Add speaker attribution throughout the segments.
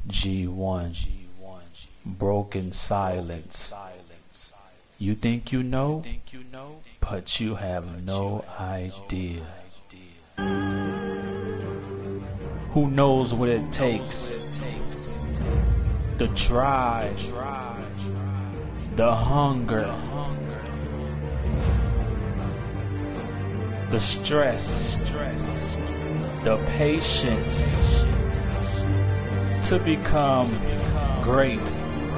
Speaker 1: G-Wun-Broken silence. You think you know, but you have no idea. Who knows what it takes? The drive, the hunger, the stress, the patience to become great.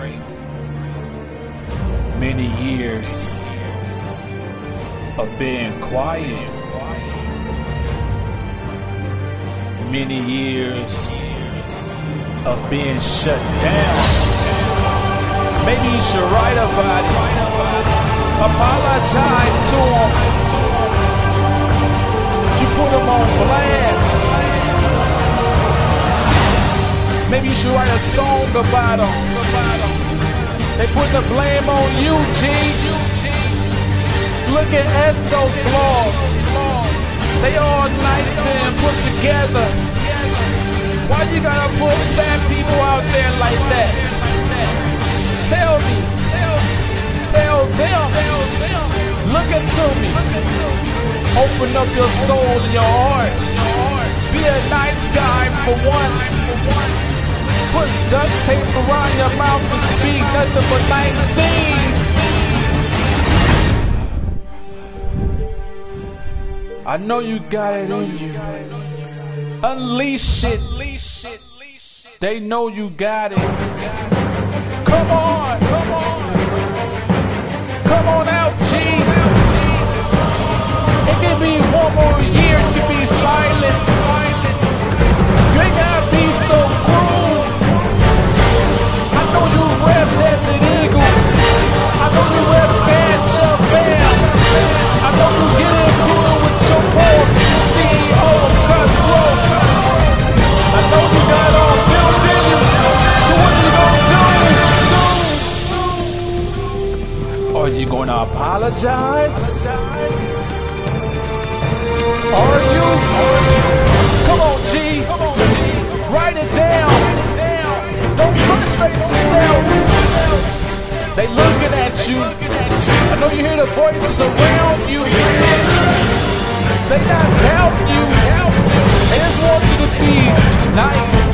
Speaker 1: Many years of being quiet. Many years of being shut down. Maybe you should write about it. Apologize to him. You put him on blast. Maybe you should write a song about him. They put the blame on you, G. Look at S.O's blog. They all nice and put together. Why you gotta put fat people out there like that? Tell me, tell them. Look into me. Open up your soul and your heart. Be a nice guy for once. Put duct tape around your mouth and speak nothing but nice things. I know you got it in you. Unleash it. They know you got it. Come on. Come on out, G. It can be 1 more year. It can be silent. You ain't gotta be so cruel. I know you rep Desert Eagle. I know you rep CUF F.A.M. I know you get into it with your boss, CEO of Cutthroat. I know you got all built in you. So what are you gonna do? Are you gonna apologize? Are you? Come on, G. Write it down. Don't frustrate yourself. They looking at you. I know you hear the voices around you. They not doubting you. They just want you to be nice.